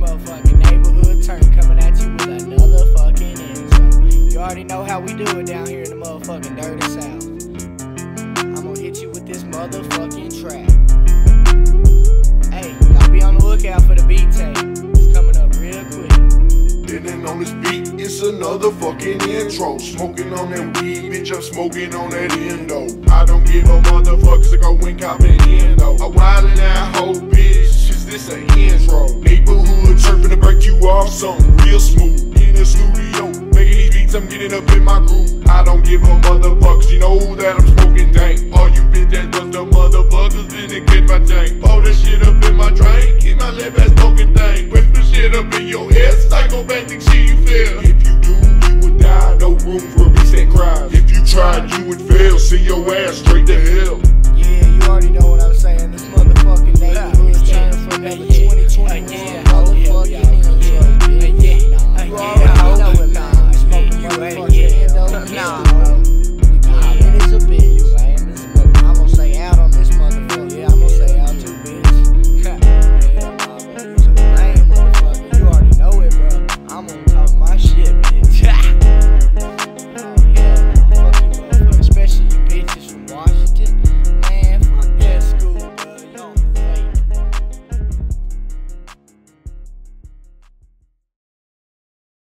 motherfucking neighborhood turn coming at you with another fucking intro. You already know how we do it down here in the motherfucking dirty south. I'm gonna hit you with this motherfucking track. Hey, y'all be on the lookout for the beat tape. It's coming up real quick. Then on this beat, it's another fucking intro. Smoking on that weed, bitch, I'm smoking on that endo. I don't give a motherfucker, so go wink out the endo. I wildin' that hoe, bitch, is this an intro? Neighborhood chirping to break you off, something real smooth. In the studio, making these beats, I'm getting up in my groove. I don't give a motherfucker, you know that I'm smoking dank. All you bitch ass buster motherfuckers didn't get my tank. Pour that shit up in my drink, keep my lip ass smoking thing. Whisper shit up in your head, psychopathic shit you feel. If you do, you would die, no room for reset crimes. If you tried, you would fail, see your ass straight to hell. Yeah, you already know what I'm saying. This motherfucking neighborhood turn for another 2021.